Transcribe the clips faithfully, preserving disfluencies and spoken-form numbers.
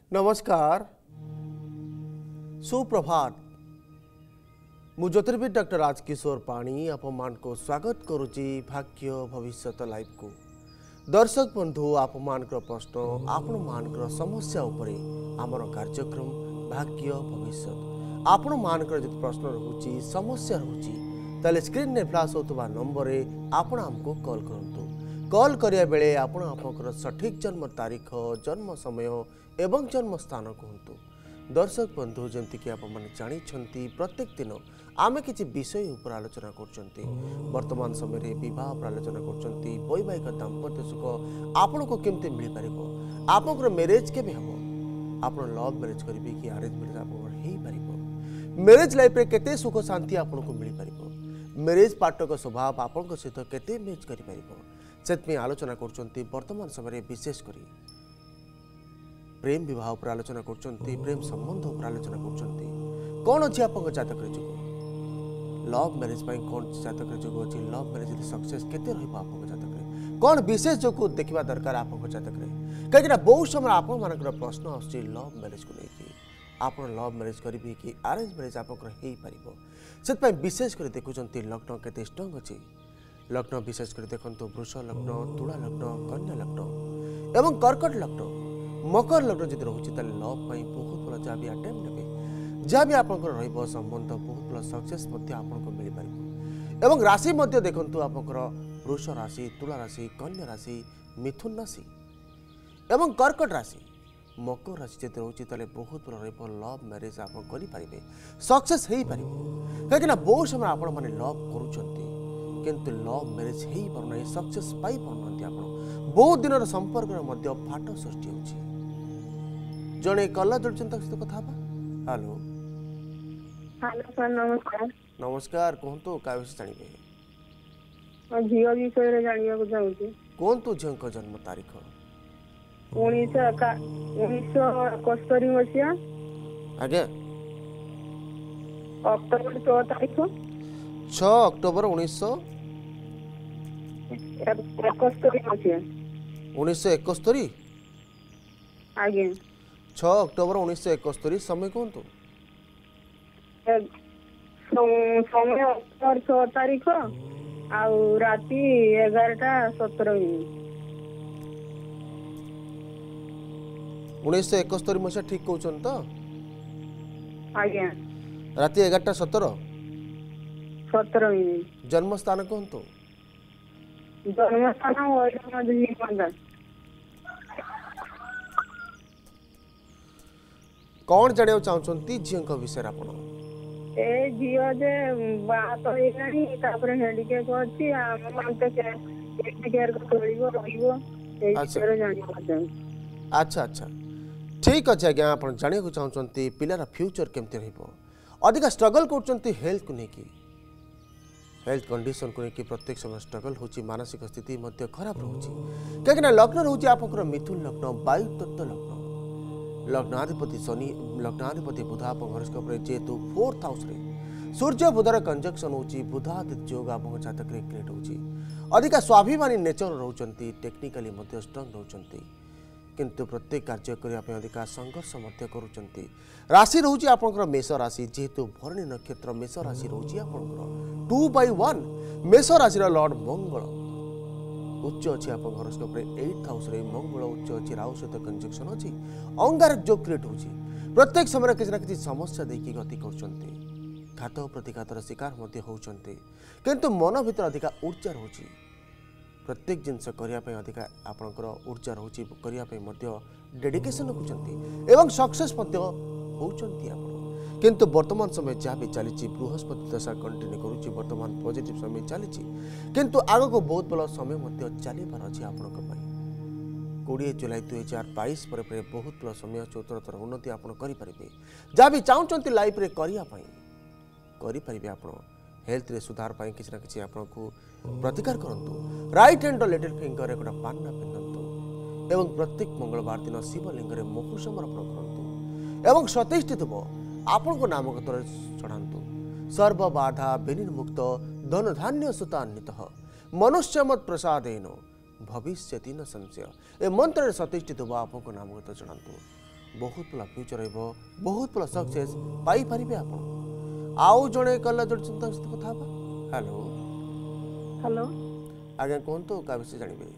नमस्कार सुप्रभात मु ज्योतिर्विद डॉक्टर राजकिशोर पाणी आपण को स्वागत करुच्ची भाग्य भविष्य लाइव को दर्शक बंधु आपण प्रश्न आपण मान समस्या उपरे आमर कार्यक्रम भाग्य भविष्य आपण मान प्रश्न रोचे समस्या रोचे ताले स्क्रीन ने फ्लैश होता नंबर आपण आमको कॉल करंतु कॉल करिया बेले आपण आपनकर सठिक जन्म तारीख जन्म समय एवं जन्म स्थान कहतु दर्शक बंधु जमती कि आप जानी प्रत्येक दिन आमे किसी विषय उपर आलोचना कर वर्तमान समय बह पर आलोचना कर वैवाहिक दाम्पत्य सुख आपण को केमती मिल पार आपंकर मैरेज के हम आप लव मैरेज करेंगे कि अरेंज मैरेज आप मैरेज लाइफ रे केते सुख शांति आपन को मिल पार मैरेज पार्टनर स्वभाव आपण सहित केते मैच कर से आलोचना कर वर्तमान समय विशेषकर प्रेम विवाह पर आलोचना कर प्रेम संबंध पर आलोचना कर कौन अच्छी आप जातक जुग लव मैरेज कौन जातक जुग अच्छी लव मैरेज सक्सेस केते आप जातक कौन विशेष जो देखा दरकार आप जातक कहीं बहुत समय आप प्रश्न आस लव मैरेज को लेकिन आप लव मैरेज करेंगे कि अरेंज मैरेज आपको विशेषकर देखुं लग्न के स्ट्रंग अच्छी लग्न विशेषकर देखो वृष लग्न तुला लग्न कन्या लग्न एवं कर्कट लग्न मकर लग्न जब रोचे लव बहुत भल जहाँ भी अटेम्प्ट ने जहाँ भी आप संबंध बहुत भल सक्सेस आपको मिल पार एवं राशि देखु आप वृष राशि तुला राशि कन्या राशि मिथुन राशि एवं कर्कट राशि मकर राशि जब रोचे बहुत भल लव मैरेज आप करेंगे सक्सेस हो पार कहीं बहुत समय आपण मैंने लव कर लव मैरेज हो पारना सक्सेस पाई पारना आप बहुत दिन संपर्क फाट सृष्टि हो जड़े कला जोड़ता सहित कथा हेलो हेलो सर नमस्कार नमस्कार कहतु क्या विषय जानवे झी विषय जानवा चाहूँ कहतु झी जन्म तारीख उन्नीस उन्नीस इकहत्तर मसीहा आज्ञा अक्टोबर छह तारीख छह अक्टोबर उन्नीस इकहत्तर मसीहा उन्नीस इकहत्तर आज्ञा छह अक्टोबर उन्नीस इकहत्तर समय कहतु समय अक्टोबर छह तारीख आउ राति एगारटा सतर मिनिट उन्नीस इकहत्तर मसीहा ठीक कहते तो आज्ञा राति एगारटा सतर सतर मिनिट जन्म स्थान कहतु जन्म स्थान कौन जाना चाहते झी विषय आप ए झील जे बात होइलानी तापर हेंडीकेप अछि हम मानते के केयर करिवो रहिवो ए विषय जानिबा चाहि अच्छा अच्छा ठीक अच्छे आज्ञा आप जाना चाहते पिलार फ्यूचर केमती रहिबो अधिक स्ट्रगल कर हेल्थ को लेकिन हेल्थ कंडीशन को लेकिन प्रत्येक समय स्ट्रगल होची मानसिक स्थिति मध्य खराब रोचे कहीं लग्न रोचे आप मिथुन लग्न वायु तत्व लग्न लग्नाधिपति शनि लग्नाधिपति बुध आप हॉरोस्कोप जेहेतु फोर्थ हाउस रे सूर्य बुधर कंजक्शन होची बुधादित्य योग आप जातक क्रिएट होची अधिक स्वाभिमानी नेचर रोचंती टेक्निकली मध्य स्ट्रंग रोचंती किंतु प्रत्येक कार्य करने अधिक संघर्ष करुँच राशि रोचे आपंकर मेष राशि जेहेतु भरणी नक्षत्र मेष राशि रोचे आपंकर टू बाई वन मेष राशि लॉर्ड मंगल उच्च अच्छी आप हॉरोस्कोप एट हाउस रे मंगल उच्च अच्छी राहु सहित कंजक्शन अच्छी अंगारक जो क्रिएट होची प्रत्येक समय किसी ना किसी समस्या देखिए गति कर घात प्रतिघातर शिकार होती किंतु मन भीतर अधिक ऊर्जा रोची प्रत्येक जिनस करने अधिक आपंकर ऊर्जा रोची करने डेडिकेशन रखुंट एवं सक्सेस होती किंतु वर्तमान समय जहाँ भी चली बृहस्पति दशा कंटिन्यू करुच्ची वर्तमान पॉजिटिव समय चली किंतु आग को बहुत भल समय चलबार अच्छी आपण कोड़े जुलाई दुई हजार बैश पर बहुत भल समय चतुरतर उन्नति आप जहाँ भी चाहते लाइफ रे करें आप हेल्थ रे सुधार पाई किसी ना किसी आपको प्रतिकार करूँ राइट हैंड लिटिल फिंगर गोटे पान्ना पिंधतु एवं प्रत्येक मंगलवार दिन शिवलिंग में महु समर्पण करूँ एवं सतेष्टि थो आपण को नाम चढ़ातु सर्वबाधा विनिर्मुक्त धन धान्य सुतान्वित मनुष्य मत प्रसादेन भविष्यति न संशय ए मंत्र सतेष्टि थो आपण को नाम चढ़ातु बहुत भल फ्यूचर रहिबो बहुत भल सक्सेस पाई परिबे आपण आउ जणे कल जोड़ चिंता सहित कथा बा हेलो हेलो आज्ञा कहतु का विषय जानिबे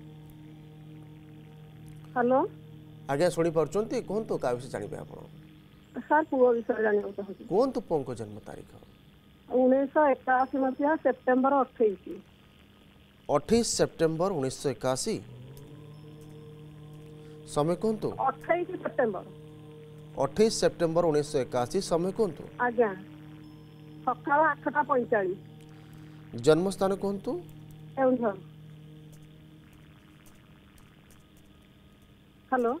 हेलो आज्ञा सुनी पारछंती कहतु का विषय जानिबे आपण सर पुओ विषय जानिबो चाहूची कहतु पुओ जन्म तारीख उन्नीस एकाशी मसीहा सेप्टेम्बर अठाईस अठाईस सेप्टेम्बर उन्नीस एकाशी समय कहतु अठाईस सेप्टेम्बर अठाईस सेप्टेम्बर उन्नीस एकाशी समय कहतु आज्ञा सकाल आठटा पैंतालीस जन्म स्थान कहतु केउंझर हेलो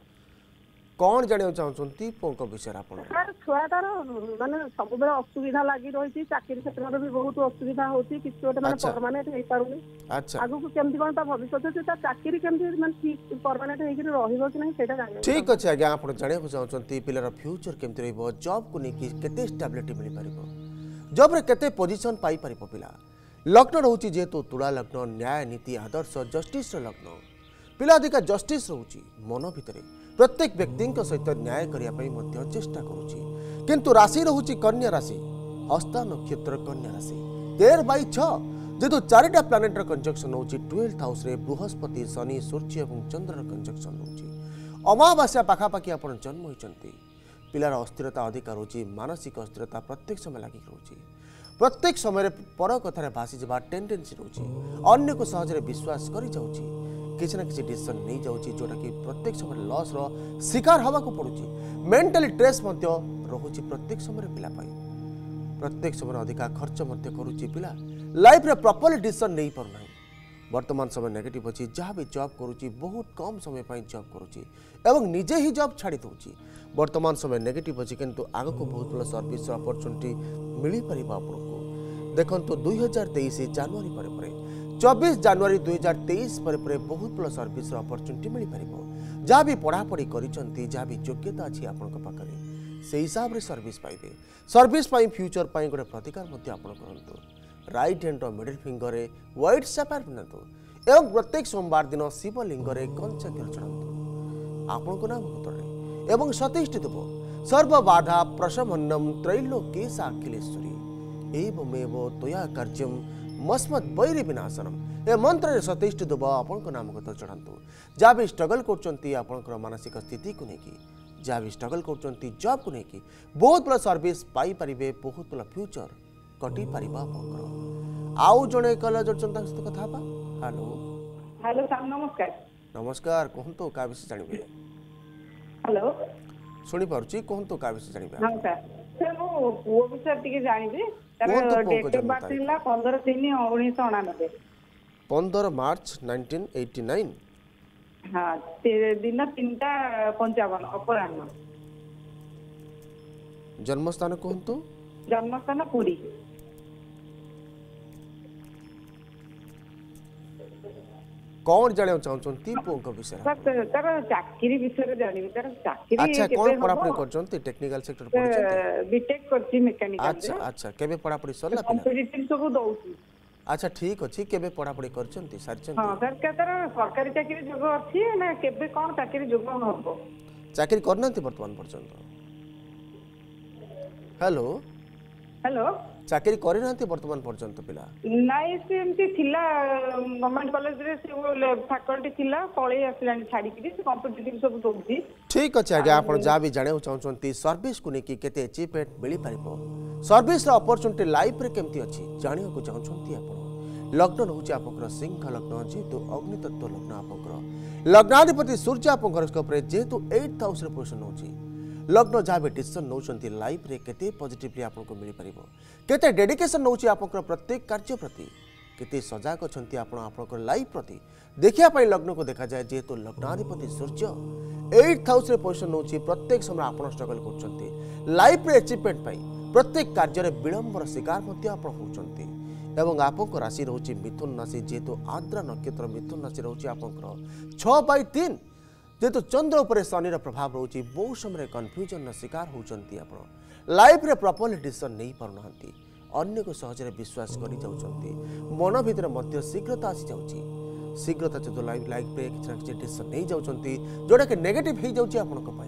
कौन जानिया चाहछंती पुओ विषय आपण सर छुआटार माने सब बेले असुविधा लागि रही चाकरी क्षेत्र में भी बहुत असुविधा होती किसी गोटे माने अच्छा। परमानेंट हो पारुनी अच्छा आगु को केमती कोन ता भविष्य से ता चाकरी केमती माने ठीक परमानेंट हेकि रहिबो कि नहीं सेटा जाने ठीक अच्छे आज्ञा आप जाना चाहते पिलार फ्यूचर केमती रहिबो जॉब को लेकिन केते स्टेबिलिटी मिल पारिबो जॉब रे केते पोजीशन पाई पारिबो पिला लग्न रहउची जेतु तुला लग्न न्याय नीति आदर्श जस्टिस रो लग्न पिला अधिका जस्टिस रहउची मन भितरे प्रत्येक व्यक्ति सहित न्याय करिया पई मध्य चेष्टा करूची किंतु राशि रहउची कन्या राशि हस्ता नक्षत्र कन्या राशि तेरह बाई छह जेतु चारिटा प्लानेट रो कंजक्शन होची ट्वेल्थ हाउस रे बृहस्पति शनि सूर्य एवं चंद्र रो कंजक्शन होची अमावास्या पाखा पाखी आपण जन्म होइचंती पिलार अस्थिरता अधिकार होची मानसिक अस्थिरता प्रत्येक समय लागि रहउची प्रत्येक समय पर कथार भासी जबा टेंडेंसी रहउची अन्य को सहजरे विश्वास करि जाउची किसी ना किसी डिसीजन नहीं जाउची जोटा कि प्रत्येक समय लॉस रो शिकार हवा को पड़ुची मेंटली स्ट्रेस मध्य रहउची प्रत्येक समय पिला पाई प्रत्येक समय अधिका खर्च मध्य करूची पिला लाइफ रे प्रॉपर्ली डिसीजन नहीं पर नाही वर्तमान समय नेगेटिव अछि जहाँ भी जॉब करूची बहुत कम समय पाई जॉब करूची एवं निजे ही जॉब छाड़ी दउची वर्तमान समय नेगेटिव अछि किंतु आगो को बहुत बड़ा सर्विस अपॉर्चुनिटी मिली परिबा आपको देखंतु दुई हजार तेईस जनवरी पर पर चौबीस जनवरी दुई हजार तेईस पर पर बहुत बड़ा सर्विस अपॉर्चुनिटी मिली परिबो जहाँ भी पढ़ा पढ़ी करिसंती जहाँ भी योग्यता अछि आपनक पाखरे से हिसाब रे सर्विस पाइबे सर्विस पाई फ्यूचर पाई गोटे प्रतिकार मध्य आपण करंतु राइट हैंड मिडिल फिंगर रे व्हाइट सफायर पिनंतु एवं प्रत्येक सोमवार दिन शिवलिंग रे कंचा तेल चढ़ांतु आपनको नाम भूतरे एवं सतीष्टि देव सर्व बाधा प्रशमन्नम त्रैलोक्येश अखिलेश्वरी एवमेव तया कार्यम मस्मत् बैरी विनाशनम ए मंत्र रे सतीष्टि देव आपनको नाम तेल चढ़ांतु जहाँ भी स्ट्रगल करचंती आपनकर मानसिक स्थिति को लेकी जहाँ भी स्ट्रगल करचंती जॉब को लेकी बहुत बड़ा सर्विस पाई परिबे बहुत बड़ा फ्यूचर कटी पारिबा आपनकर आउ जणे कल जोड़चंता सहित कथा बा हेलो हेलो सर नमस्कार नमस्कार कहंतो का विषय जानिबे हेलो सुनी पारुची कहंतो का विषय जानिबे हां सर सर मो पुओ विषय टिके जानिबे कुहंतु तार पुओ को डेट ऑफ जन्म बर्थ तारीख। हिला पंद्रह तीन उन्नीस सौ अठानबे पंद्रह मार्च नाइंटीन एटी नाइन हाँ ते- दिन तीनटा पंचावन अपराह्न जन्म स्थान कहंतो जन्मस्थान पुरी कौन जाने चाहचंती पुओ विषय सर तार चाकरी विषय जानिबे तार चाकरी अच्छा कौन पढ़ापढ़ी करचंती टेक्निकल सेक्टर पढ़चंती बीटेक करची मैकेनिकल अच्छा अच्छा केबे पढ़ापढ़ी सरला पिला कॉम्पिटिटिव सब दउची अच्छा ठीक अछि केबे पढ़ापढ़ी करचंती सारचंती हाँ सर क्या तार सरकारी चाकरी जोग अच्छी ना केबे कौन चाकरी जोग हबो चाकरी करनांती वर्तमान पर्यंत हेलो हेलो चाकरी करनांती वर्तमान पर्यंत पिला नाइ से एमती थिला गवर्नमेंट कॉलेज रे से फैकल्टी थिला पळै आसिलानी छाडी कि से कॉम्पिटिटिव सब दउची ठीक अच्छे आज्ञा आप जहाँ भी जाने चाहते सर्विस को लेकिन केते अचीवमेंट मिल पार सर्विस अपॉर्चुनिटी लाइफ रे केमती अच्छी जानिया को चाहते आप लग्न रोचे आप सिंह लग्न जेहेतु अग्नितत्व लग्न आप लग्नाधिपति सूर्य आप जेहेतु एट हाउस पोजिशन होची लग्न जहाँ भी डिसीजन नौकरी लाइफ रे केते पॉजिटिवली आपको मिल पार केते डेडिकेशन नौची आप प्रत्येक कार्य प्रति केते सजाग अच्छा आप लाइफ प्रति देखा लग्न को देखा जाए जेहेतु लग्नाधिपति सूर्य एट हाउस पोजिशन नौची प्रत्येक समय आप स्ट्रगल कर लाइफ रे अचीवमेंट पाई प्रत्येक कार्य विलंबर शिकार होती एवं आपको राशि रोचे मिथुन राशि जेहेतु आद्रा नक्षत्र मिथुन राशि रोचे आप छह बाई तीन जेहेतु चंद्र उपर शनि प्रभाव रोचे बहुत समय कन्फ्यूजन शिकार होती लाइफ रे प्रॉपर्ली डिसीजन नहीं पारना अन्य को सहजरे विश्वास कर मन भितर मध्य शीघ्रता आसी जाउची शीघ्रता जो लाइफ लाइफ रे किसी ना किसी डिसीजन नहीं जाउचंती जोटा कि नेगेटिव हो जाउची आपनक पई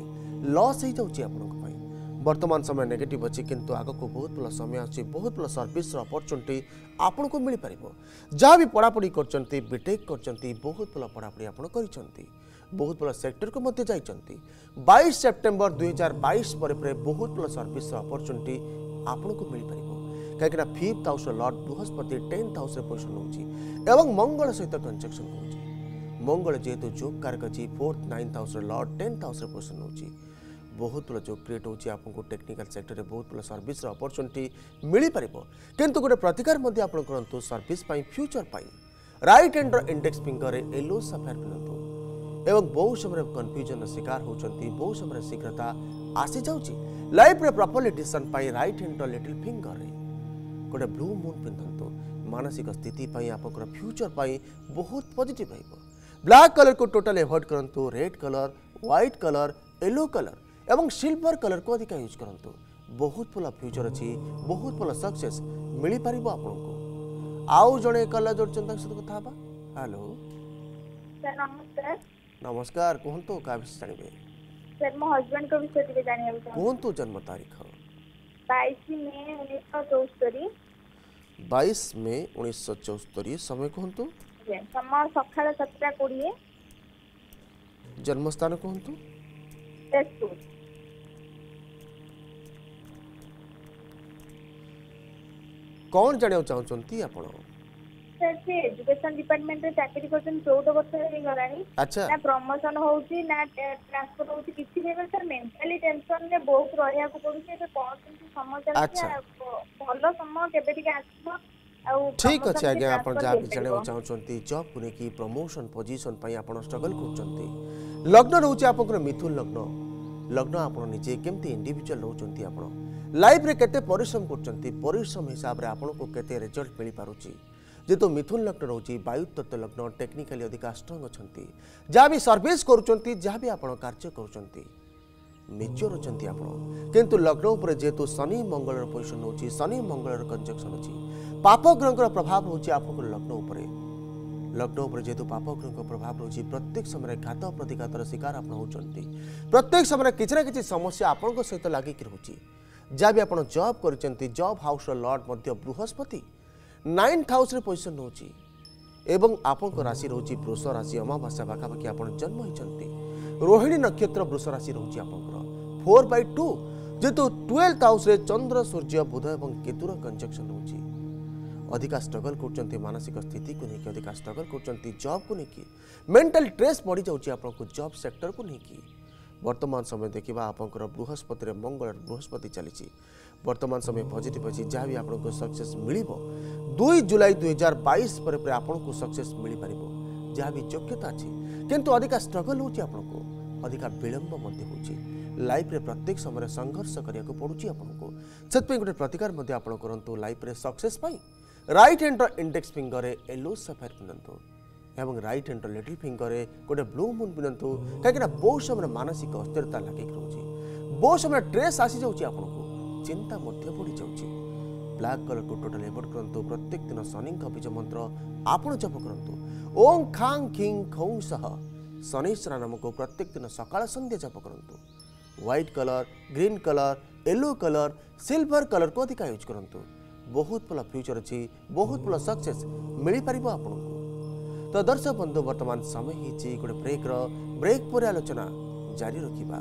लॉस हो जाउची आपन को पई वर्तमान समय नेगेटिव अछि किंतु आगो को बहुत भल समय अछि बहुत भल सर्विस रो अपॉर्चुनिटी आपन को मिल परिबो जहाँ भी पढ़ापढ़ी करचंती बीटेक करचंती बहुत भल पढ़ापढ़ी आपन करिसंती बहुत भल सेक्टर को मध्य जाइचंती बाईस सेप्टेम्बर दुई हजार बाईस पर पर बहुत भल सर्विस रो अपॉर्चुनिटी आपन को मिल परिबो कहीं फिफ्थ हाउस लॉर्ड बृहस्पति टेन्थ हाउस पोजिशन होची एवं मंगल सहित कंजक्शन होची मंगल जेहेतु जोग कारक अछि fourth ninth house lord tenth house position होची बहुत भल जोग क्रिएट होची आपको टेक्निकल सेक्टर में बहुत भल सर्विस रो अपॉर्चुनिटी मिल परिबो किंतु गोटे प्रतिकार मध्य आपण करंतु सर्विस पाई फ्यूचर पाई राइट हैंड रो इंडेक्स फिंगर येलो सफेयर पिनंतु एवं बहुत समय कन्फ्यूजन शिकार होचंती बहुत समय शीघ्रता आसी जाउची लाइफ रे प्रॉपर डिसीजन पाई राइट हैंड रो लिटिल फिंगर रे गोटे ब्लू मून पिंधंतु मानसिक स्थिति पाई आपकर फ्यूचर पाई बहुत पॉजिटिव रहइबो ब्लैक कलर को टोटल अवॉइड करंतु red colour white colour yellow colour एवं सिल्वर कलर को अधिक यूज करंतु बहुत भल फ्यूचर अछि बहुत भल सक्सेस मिली परिबो आपनको आउ जणे कला जोडचंता सहित कथा बा हेलो सर नमस्कार नमस्कार कहंतु का विषय जानिबे सर मो हस्बैंड को विषय टिके जानिबे कहंतु जन्म तारीख बाईस मई उन्नीस सौ चौस्तरी बाईस मई उन्नीस सौ चौस्तरी समय कहंतु समय सकाळ सातटा बीस जन्म स्थान कहंतु तेजपुर कौन जानियो चाहउचंती आपण सर से एजुकेशन डिपार्टमेंट रे चाकरी करछन चौदह वर्ष हे गरानी अच्छा ना प्रमोशन होउची ना ट्रांसफर होउची किछि नै सर मेंटली टेंशन रे बहुत रहिया को पड़ुची से कोन समस्या अछि भलो समय केबे टिके आछो आउ ठीक अछि आगे आपण जा जानियो चाहउचंती जॉब को नेकी प्रमोशन पोजीशन पई आपण स्ट्रगल करचंती लग्न रहउची आपकर मिथुन लग्न लग्न आपण निजे केमती इंडिविजुअल रहउचंती आपण लाइफ रे केते परिश्रम करचंती परिश्रम हिसाब रे आपण को केते रिजल्ट मिली पारुची जेतो मिथुन लग्न रोची वायु तत्व लग्न टेक्निकली अधिक स्ट्रंग अछंती जहाँ भी सर्विस करूचंती जहाँ भी आपण कार्य करूचंती मेच्योर अछंती आपण किंतु लग्न ऊपर जेतो शनि मंगल रो पोजीशन होची शनि मंगल रो कंजक्शन होची पाप ग्रह रो प्रभाव होची आपको लग्न ऊपर लग्न ऊपर जेतो पाप ग्रह रो प्रभाव होची प्रत्येक समय घात प्रतिघातर शिकार आपण होचंती प्रत्येक समय किछि ना किछि समस्या आपण को सहित लागि कि रहउची जहाँ भी आपण जॉब करचंती जॉब हाउस रो लॉर्ड मध्य बृहस्पति नाइन्थ हाउस रे पोजिशन होची एवं आपन को राशि रहउची वृष राशि अमावास्या पाखापाखि आपन जन्म होइचंती रोहिणी नक्षत्र वृष राशि रहउची आपनकर फोर बाई टू जेतु ट्वेल्थ हाउस रे चंद्र सूर्य बुध एवं केतुर कंजक्शन होची अधिका स्ट्रगल करचंती मानसिक स्थिति को नेकी अधिका स्ट्रगल करचंती जॉब को नेकी मेंटल स्ट्रेस बढ़ी जाउची आपन को जॉब सेक्टर को नेकी वर्तमान समय देखिबा आपनकर बृहस्पति रे मंगल बृहस्पति चलीची वर्तमान समय पॉजिटिव अछि जहाँ भी आपको सक्सेस मिलिबो दुई जुलाई दुई हजार बाईस पर पर आपको सक्सेस मिल पारिबो जहाँ भी योग्यता अछि किंतु अधिका स्ट्रगल होची आपको अधिका विलंब मध्य होची लाइफ रे प्रत्येक समय संघर्ष करिया को पड़ुची आपको सेतपे गोटे प्रतिकार मध्य आपण करंतु लाइफ रे सक्सेस पाई राइट हैंड रो इंडेक्स फिंगर रे येलो सफेयर पिनंतु एवं राइट हैंड रो लिटिल फिंगर रे गोटे ब्लू मून पिनंतु काहेकि बहुत समय मानसिक अस्थिरता लागि रहउची बहुत समय स्ट्रेस आसी जाउची आपको चिंता मध्य बढ़ी जाउची ब्लैक कलर को टोटल एवॉइड करंतु प्रत्येक दिन शनि का बीज मंत्र आपण जप करंतु ओम खांग खिंग खौं सह शनिश्चर नाम को प्रत्येक दिन सकाळ संध्या जप करंतु white colour green colour yellow colour silver colour को अधिक यूज करंतु बहुत भल फ्यूचर अछि बहुत भल सक्सेस मिली परिबो आपनको तो दर्शक बंधु वर्तमान समय हिची गोटे ब्रेक रो ब्रेक पर आलोचना जारी रखिबा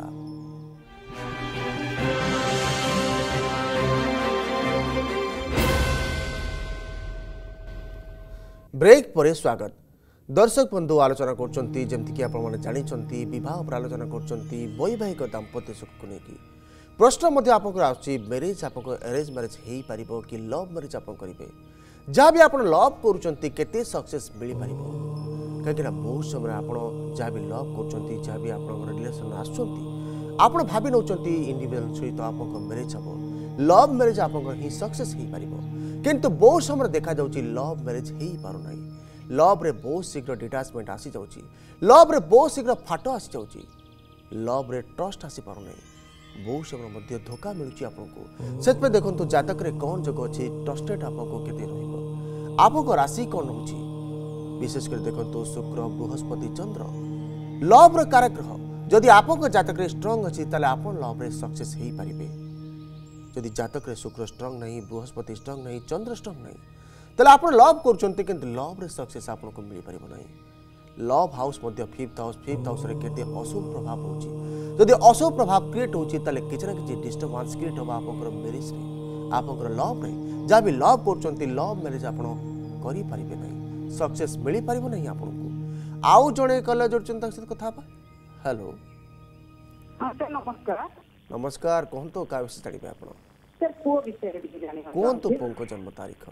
ब्रेक पर स्वागत दर्शक बंधु आलोचना करचंती जेमति कि आपण माने जानिचंती विवाह पर आलोचना करचंती वैवाहिक दाम्पत्य सुख को नेकी प्रश्न मध्य आपको आछि मैरिज आपको अरेंज मैरिज हेई परिबो कि लव मैरिज आपन करिवे जहाँ भी आपण लव करूचंती केते सक्सेस मिली परिबो काहेकि बहुत समय आपण जहाँ भी लव करूचंती जहाँ भी आपण रिलेशन आछंती आपण भाबी नउचंती इंडिविजुअल सहित आपन मैरिज हबो लव मैरिज आपन ही सक्सेस हेई परिबो किंतु बहुत समय देखा जाउची लव मैरिज हेई पारु नाही लव रे बहुत शीघ्र डिटाचमेंट आसी जाउची लव रे बहुत शीघ्र फाटो आसी जाउची लव रे ट्रस्ट आसी पारु नाही बहुत समय मध्य धोखा मिलुची आपको सेतपे देखंतु जातक रे कोन जग अछि ट्रस्टेड आपको केते रहइबो आपको राशि कोन होची विशेष कर देखंतु शुक्र बृहस्पति चंद्र लव रे कारक ग्रह जदि आपन जातक स्ट्रंग अच्छी ताले आपन लव रे सक्सेस हो पारे। जदि जातक शुक्र स्ट्रंग नहीं, बृहस्पति स्ट्रंग नहीं, चंद्र स्ट्रंग नहीं, ताले आपन लव करछंती किंतु लव रे सक्सेस आपन को मिल पारिबो नहीं। लव हाउस मध्य फिफ्थ हाउस फिफ्थ हाउस रे केते अशुभ प्रभाव होची। जदि अशुभ प्रभाव क्रिएट होची ताले किछ ना किछ डिस्टर्बेंस क्रिएट होबा आपन मैरिज रे, आपन लव रे। जा भी लव करछंती लव मैरिज आपन करि पारिबे नहीं, सक्सेस मिल पारिबो नहीं आपन को। आउ जणे कले जोडचंता से कथा बा। हेलो हां सर नमस्कार। नमस्कार कहंतो का विषय जानिबे आपन? सर पुओ विषय रे जानि कहंतो पुओ जन्म तारीख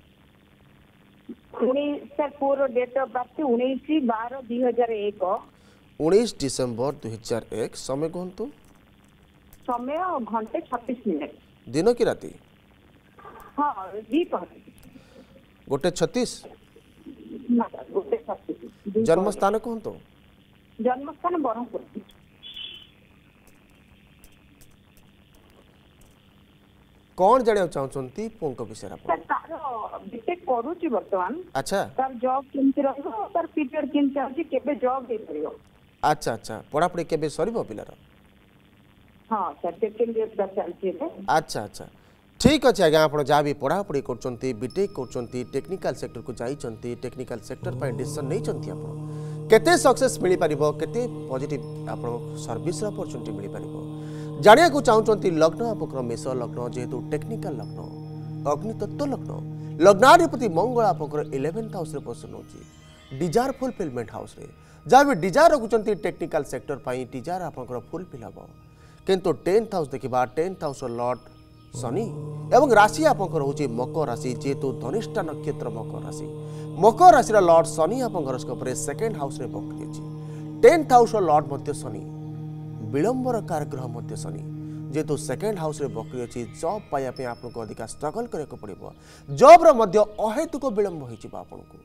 उन्नीस सर पुओ डेट ऑफ बर्थ उन्नीस बारह दो हज़ार एक उन्नीस डिसेंबर दो हज़ार एक। समय कहंतो? समय घंटे छत्तीस मिनट। दिन की राती? हां जी पर गोटे छत्तीस। ना गोटे छत्तीस। जन्म स्थान कहंतो? जन्म स्थान बरहमपुर। कौन जानिया चाहछंती पुंक विषय आप? सर तार बीटेक करूची वर्तमान। अच्छा। तार जॉब केमति रहबो, तार पीरियड केमति आछि, केबे जॉब दे परियो? अच्छा अच्छा पढ़ा पढ़ी केबे सरीबो पिलार? हां सर सेकंड ईयर दा चलछि रे। अच्छा अच्छा ठीक अच्छे आज्ञा। आप जहाँ भी पढ़ा पढ़ी करछंती, बीटेक करछंती, टेक्निकल सेक्टर को जाइछंती, टेक्निकल सेक्टर पर डिसीजन नैछंती, आप केते सक्सेस मिल पारिबो, केते पॉजिटिव आप सर्विस रा अपॉर्चुनिटी मिल पारिबो जानिया को चाहूँगी। लग्न आपकर मेष लग्न, जेहेतु टेक्निकल लग्न, अग्नितत्व लग्न, लग्नाधिपति मंगल आपकर इलेवेंथ हाउस रे पोजिशन होची, डिजायर फुलफिलमेंट हाउस रे। जहाँ भी डिजायर रखुचंती टेक्निकल सेक्टर पाई डिजायर आपकर फुलफिल हबो, किंतु टेंथ हाउस देखिबा टेंथ हाउस लॉर्ड शनि एवं राशि आपकर होची मकर राशि, जेहेतु धनिष्ठा नक्षत्र मकर राशि। मकर राशि लॉर्ड शनि आपकर स्कोप रे सेकंड हाउस रे बक्री अछि। टेंथ हाउस लॉर्ड मध्य शनि विलंबर कारग्रह मध्य शनि, जेहेतु सेकेंड हाउस रे बकरी अच्छी जॉब पाइबा आपको अधिका स्ट्रगल करने पड़ो। जॉब रो मध्य अहेतुक विलंब हो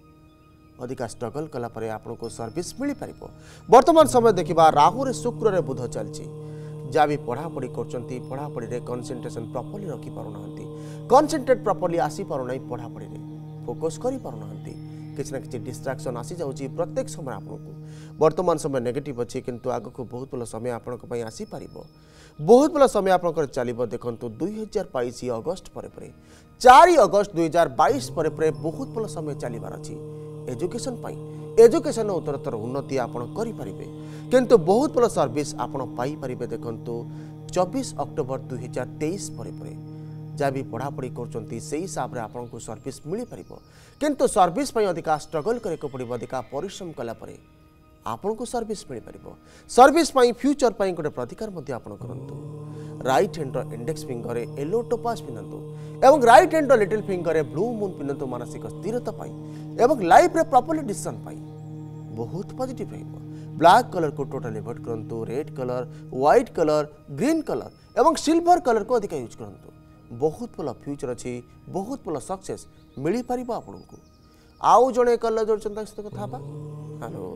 आपको अधिका स्ट्रगल कला परे आपको सर्विस मिल पार। वर्तमान समय देखा राहु रे शुक्र रे बुध चलती। जहाँ भी पढ़ापढ़ी करछंती पढ़ापढ़ी रे कंसंट्रेशन प्रॉपर्ली रखी पारुना, कंसंट्रेट प्रॉपर्ली आसी पारुना, पढ़ापढ़ी रे फोकस करि पारुना, किसी ना किसी डिस्ट्राक्शन आसी जाउची प्रत्येक समय आपको। वर्तमान समय नेगेटिव अच्छी किंतु आग को बहुत भल समय आपंक आसी पारिबो, बहुत भल समय आपंकर चलिबो। देखंतु दुई हजार बाईस अगस्ट पर पर चार अगस्ट दुई हजार बाईस पर पर बहुत भल समय चलिबार अछि एजुकेशन पाई। एजुकेशन उत्तरोत्तर उन्नति आपन करि परिबे, किंतु बहुत भल सर्विस आपन पाई परिबे। देखंतु चौबीस अक्टोबर दुई हजार तेईस पर पर जहाँ भी पढ़ापढ़ी करछंती से हिसाब रे आपको सर्विस मिल पार, किंतु सर्विस पई अधिका स्ट्रगल करके पड़ो, अधिका परिश्रम कला परे आपको सर्विस मिल पार। सर्विस पई फ्यूचर पई गोटे प्रतिकार मध्य आपण करंतु। राइट हैंड इंडेक्स फिंगर रे येलो टोपाज पिनंतु एवं राइट हैंड लिटिल फिंगर रे ब्लू मून पिनंतु। मानसिक स्थिरता पई एवं लाइफ रे प्रॉपर्ली डिसीजन पई बहुत पॉजिटिव रहइबो। ब्लैक कलर को टोटल अवॉइड करंतु। Red colour, white colour, green colour एवं सिल्वर कलर को अधिक यूज करंतु। बहुत भल फ्यूचर अच्छी, बहुत भल सक्सेस मिल पार आपको। आउ जड़े कलर जोड़ सहित कथा। हेलो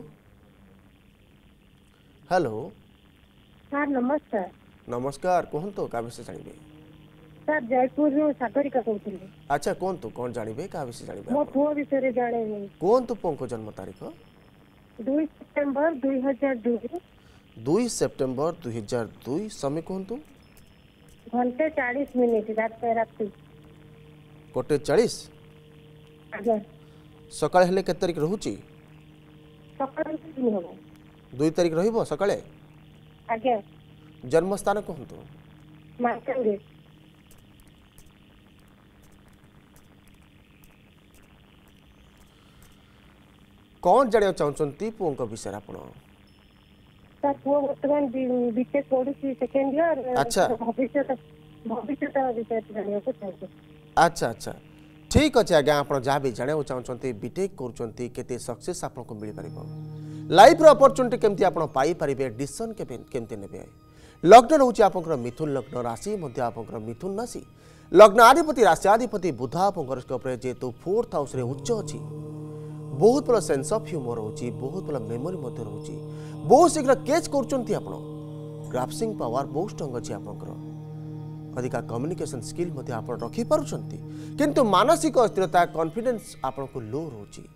हेलो सर नमस्कार। नमस्कार कहंतो का विषय जानिबे? सर जयपुर रो सागरिका कहउथिले। अच्छा कहंतो कोन जानिबे, का विषय जानिबे? मो पुओ विषय रे जाने नै। कहंतो पुओ जन्म तारीख? दो सितंबर दो हज़ार दो। दो सितंबर दो हज़ार दो। समय कहंतो? घंटे चालीस मिनिट रात रात कोटे चालीस। आज्ञा सकाळ हेले केते तारिख रहूची? सकाळ दिन हो दो तारिख रहिबो सकाळे? आज्ञा जन्म स्थान कहंतो? मार्कंडे। कौन जानिया चाहछंती पुओ विषय आपण? सर पुओ वर्तमान बीटेक पढुची सेकंड ईयर। अच्छा भविष्य भविष्य विषय जानिया को चाहते। अच्छा अच्छा ठीक अच्छे आज्ञा। आप जहाँ भी जाना चाहते बीटेक कर केते सक्सेस आपको मिल पार, लाइफ अपॉर्चुनिटी केमती आप पाई पारिबे, डिसीजन केमती नेबे। लग्न रोचे आपंकर मिथुन लग्न, राशि मध्य आपंकर मिथुन राशि। लग्नाधिपति राशियाधिपति बुध आपंकर स्कोप रे जेतु फोर्थ हाउस रे उच्च अछि। बहुत भल सेंस ऑफ ह्यूमर होची, बहुत भल मेमोरी मध्य रहउची, बहुत शीघ्र कैच करचंती आपण। ग्रास्पिंग पावर बहुत स्ट्रांग अछि आपंकर। अधिका कम्युनिकेशन स्किल आप रखी पार्टी, किंतु मानसिक अस्थिरता कॉन्फिडेंस आपको लो रोची।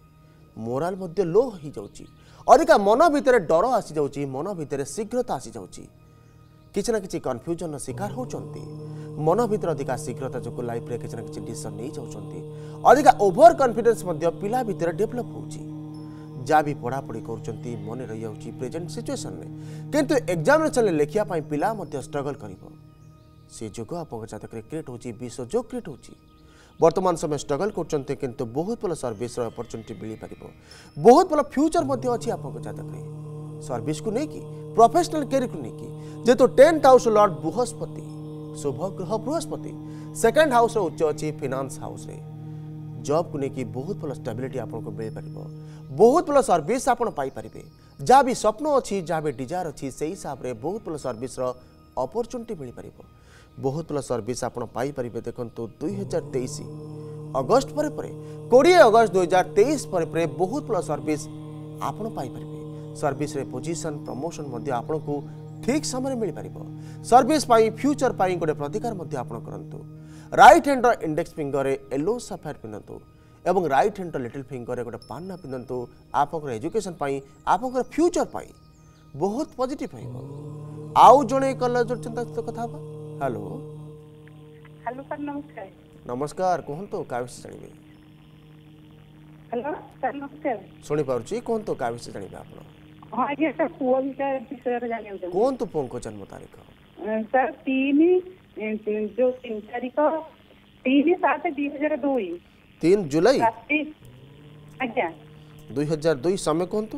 मोराल मध्य लो हो जाउची अधिका मन भितर डर आसी जाउची मन भितर शीघ्रता आसी जाउची किसी ना किसी कन्फ्यूजन शिकार होचंती मन भितर अधिका शीघ्रता जो लाइफ रे किसी ना किसी डिसीजन नहीं जाउचंती अधिका ओवर कॉन्फिडेंस मध्य पिला भितर डेवलप होउची जहाँ भी पढ़ापढ़ी करुँच मन रही जाऊँगी प्रेजेंट सिचुएशन में किंतु एग्जामिनेशन में लिखा पिला स्ट्रगल कर से जोग आप जातक क्रिएट होची विश्व जोग क्रिएट होची वर्तमान समय स्ट्रगल करते किंतु बहुत भल सर्विस अपॉर्चुनिटी मिल पार बहुत भल फ्यूचर अच्छी आप जातक सर्विस को लेकिन प्रोफेशनल कैरियर को लेकिन जेहेतु टेन्थ हाउस लॉर्ड बृहस्पति शुभ ग्रह बृहस्पति सेकेंड हाउस उच्च अच्छी फाइनेंस हाउस रे जॉब को लेकिन बहुत भल स्टेबिलिटी आपको मिल पार बहुत भल सर्विस आप पाइपर जहाँ भी स्वप्न अच्छी जहाँ भी डिजायर अच्छी से हिसाब से बहुत भल सर्विस अपॉर्चुनिटी मिल पार बहुत भल सर्विस आप पाइपर देखो दुई हजार तेईस अगस्ट पर कोड़े अगस्ट दुई हजार तेईस पर बहुत भल सर्विस आप पाइपर सर्विस रे पोजीशन प्रमोशन आपन को ठीक समय मिल पार सर्विस फ्यूचर गोटे प्रतिकार करूँ right hand index finger yellow sapphire पिंधतु एवं राइट हैंड लिटिल फिंगर गोटे पान्ना पिंधतु आप एजुकेशन आप फ्यूचर बहुत पॉजिटिव आउ जड़े कलर जो चिंता कथा हेलो हेलो सर नमस्कार नमस्कार कहतु क्या विषय जानवे हेलो सर नमस्कार शुणी पार्ची कहतु क्या विषय जानवे आप हाँ आज्ञा सर पुआ विषय विषय जानियो कहतु पुओं को जन्म तारीख सर तीन जो तीन तारीख तीन सात दुई हजार दुई तीन जुलाई आज्ञा दुई हजार दुई समय कहतु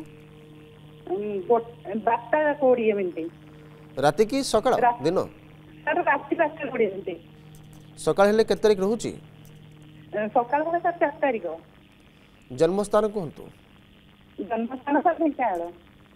बारटा कोड़े मिनट राति की सकाळ दिन सर राति बारटा कोड़े मिनट सकाळ हेले केते तारीख रहूची सकाळ सर चार तारीख जन्म स्थान कहतु जन्म स्थान सर ढेंकानाळ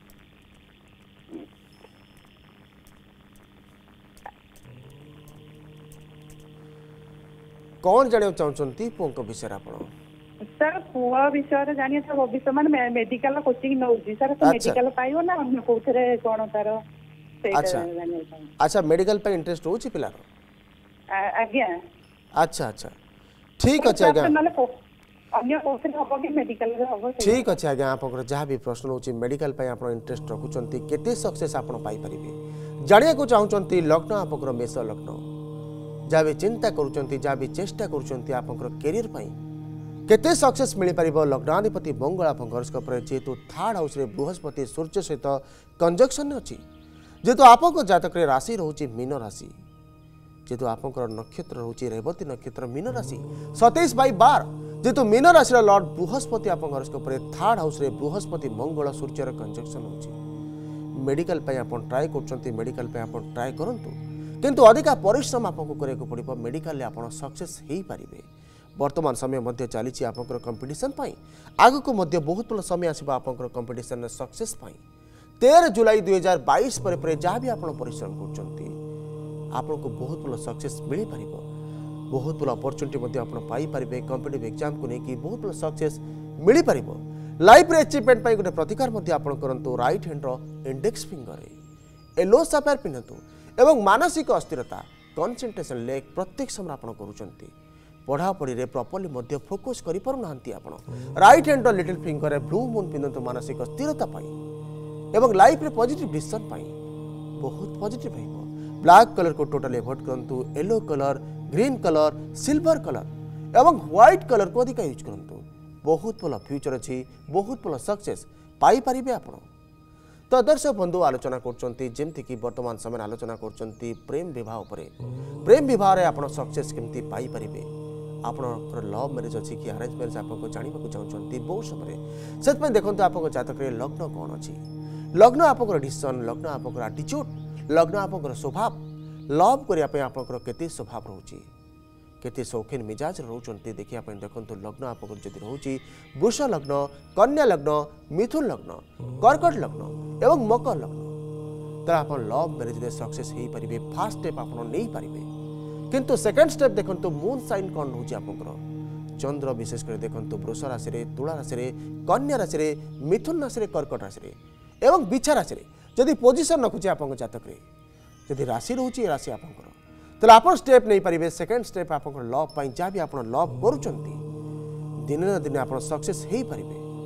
कौन जानियो चाहउचंती पुओं विषय आपण सर पुआ विषय जानिए था भविष्य मान मेडिकल कोचिंग नउजी सर तो मेडिकल पाइयो ना अन्य कोथरे कोन तार अच्छा अच्छा मेडिकल पे इंटरेस्ट होची पिला आज्ञा अच्छा अच्छा ठीक अछि आज्ञा अन्य कोथरे हबो कि मेडिकल रे हबो ठीक अछि आज्ञा आपकर जहाँ भी प्रश्न होची मेडिकल पे आपण इंटरेस्ट रखुचंती केते सक्सेस आपण पाई परिबे जानिया को चाहउचंती लग्न आपकर मेष लग्न जहाँ भी चिंता करुँच जहाँ भी चेष्टा कर कैरियर केते सक्सेस मिल पार लग्नाधिपति मंगल आप जेहेतु थर्ड हाउस बृहस्पति सूर्य सहित कंजक्शन अच्छी जेहेतु आप जातक राशि रोचे मीन राशि जेहेतु आप नक्षत्र रोचे रेवती नक्षत्र मीन राशि सतैश बै बार जेहेतु मीन राशि लॉर्ड बृहस्पति आप थर्ड हाउस बृहस्पति मंगल सूर्यर कंजक्शन हो मेडिकल ट्राए कर मेडिकल ट्राए करूँ किंतु अधिका परिश्रम आपको करने पड़ो मेडिकल आप सक्सेस हो पारे वर्तमान समय मध्य चली कंपिटिशन आग को मध्य बहुत भल समय आसो आप कंपिटिशन सक्सेस तेरह जुलाई दुई हजार बैश पर जहाँ भी आप परिश्रम कर बहुत भल सक्सेस मिल पार बहुत भल अपॉर्चुनिटी पाइपर कॉम्पिटिटिव एग्जाम को लेकिन बहुत भल सक्सेस मिल पार लाइफ रे अचीवमेंट गोटे प्रतिकार आप करूँ right hand index finger yellow sapphire पिंधतु एवं मानसिक अस्थिरता कनसेंट्रेशन लेक प्रत्येक समय आप करुँच पढ़ापढ़ी प्रॉपर्ली मध्य फोकस कर right hand little finger blue moon पिंधतु मानसिक स्थिरता एवं लाइफ रे पॉजिटिव डिसीजन बहुत पॉजिटिव रहिबो ब्लैक कलर को टोटल अवॉइड करंतु yellow colour green colour silver colour एवं व्हाइट कलर को अधिक यूज करंतु बहुत भल फ्यूचर अच्छी बहुत भल सक्सेस पाई परिबे आपण तो दर्शक बंधु आलोचना करमती वर्तमान समय आलोचना कर प्रेम विवाह उपरे प्रेम विवाह आप सक्सेस केमती पाई परिबे आपणकर लव मैरिज अच्छी कि अरेंज मैरिज आपको जानवा चाहते बहुत समय से देखो आप जातक लग्न कौन अच्छी लग्न आपको डिसीजन लग्न आपको आटीट्यूड लग्न आपको स्वभाव लव करने आपके स्वभाव रोचे केते शौकीन मिजाज रोचंती देखिया देखो लग्न आपको जदि रोची वृष लग्न कन्या लग्न मिथुन लग्न कर्कट लग्न एवं मकर लग्न तो आप लव मैरिज में सक्सेस हो पारे फास्ट स्टेप आप नहीं पारे किंतु सेकंड स्टेप देखो मून साइन कौन रोचे आपंकर चंद्र विशेष कर देखो वृष राशि तुला राशि कन्या राशि मिथुन राशि कर्कट राशि एवं बिछा राशि जदि पोजिशन रखुचे आप जातक जदि राशि रोचे राशि आपंकर तो आप स्टेप नहीं पारे सेकेंड स्टेप आप लव जहाँ भी आप लव कर दिन न दिन आप सक्सेस हो पारे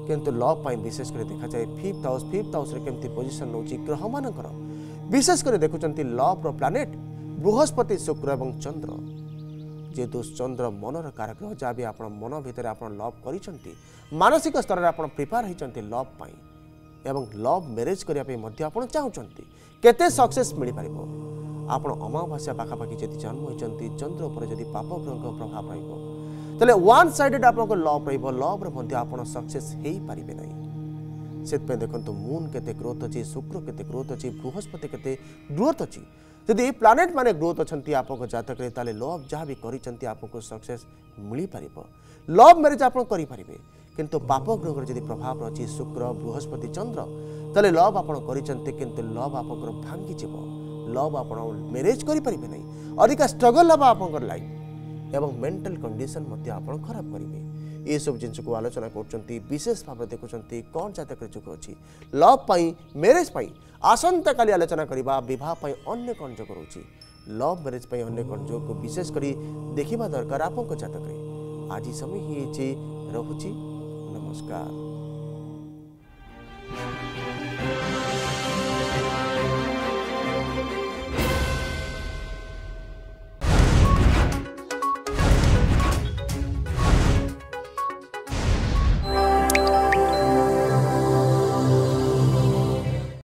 किंतु लव पाई विशेष कर देखा जाए फिफ्थ हाउस फिफ्थ हाउस रे केमती पोजीशन नउची ग्रह मानकर विशेष कर देखुचंती लव रो प्लैनेट बृहस्पति शुक्र एवं चंद्र जेहेतु चंद्र मनर कारक ग्रह जहाँ भी आप मन भितर आप लव करिसंती मानसिक स्तर में आप प्रिपेयर होइचंती लव पाई एवं लव मैरिज करने आप चाहूँगी केते सक्सेस मिल पार आप अमावास्या पाखापाखि जब जन्म होती चंद्र उपर जदि पाप ग्रह प्रभाव रहा वन साइडेड आप लव रव आप सक्सेस हो पारे ना से देखो मून केते ग्रोथ अच्छी शुक्र केते ग्रोथ अच्छी बृहस्पति केते ग्रोथ अच्छी जदि प्लानेट माने ग्रोथ अच्छा आप जातक लव जहाँ भी कर सक्सेस मिल पार लव मैरिज आप करें किंतु पाप ग्रह जदि प्रभाव अच्छी शुक्र बृहस्पति चंद्र ताले लव आप किंतु लव आप भांगी जीव लव आप मैरिज करें ना अधिक स्ट्रगल हम आप लाइफ एवं मेंटल कंडीशन आप खराब करेंगे ये सब जिन को आलोचना कर विशेष भाव देखुं कौन जातक जुग अच्छी लव पाई मैरिज पाई आसंता काली आलोचना करवा बहुत अन्य कौन जोग रोचे लव मैरिज पाई अन्य कौन जोग को विशेष कर देखा दरकार आप जातक आज समय ही रहुची नमस्कार।